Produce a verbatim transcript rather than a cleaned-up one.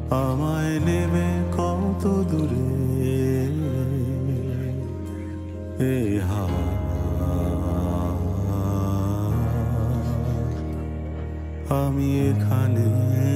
আমায় নেবে কত দূরে এ হাওয়া, আমি এখানে